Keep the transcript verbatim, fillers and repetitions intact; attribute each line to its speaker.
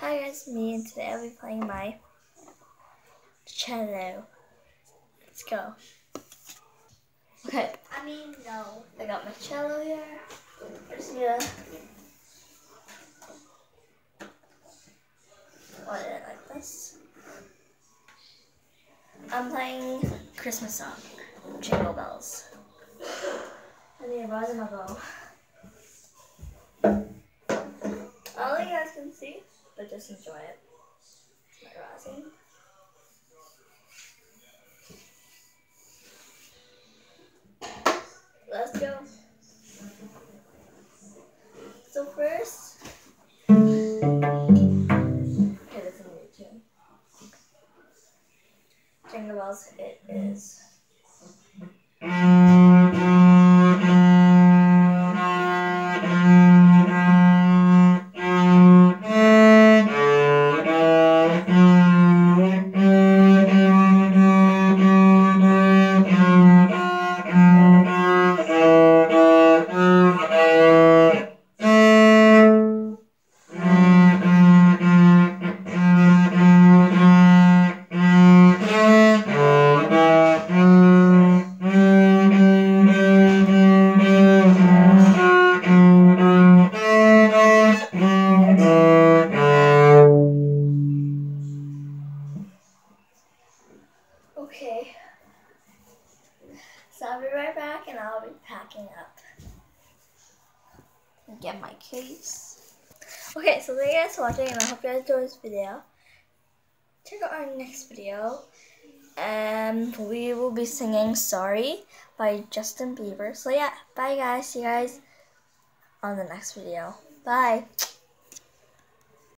Speaker 1: Hi guys, me, and today I'll be playing my cello. Let's go. Okay.
Speaker 2: I mean, no.
Speaker 1: I got my cello here. Just need to put it like this. I'm playing Christmas song, Jingle Bells. I need a rose and a bow. I don't think you guys can see, but just enjoy it. My rosin. Let's go. So first, okay, this is a new tune. Jingle Bells, it is. Okay, so I'll be right back and I'll be packing up. Get my case. Okay, so thank you guys for watching and I hope you guys enjoyed this video. Check out our next video. And we will be singing Sorry by Justin Bieber. So yeah, bye guys. See you guys on the next video. Bye.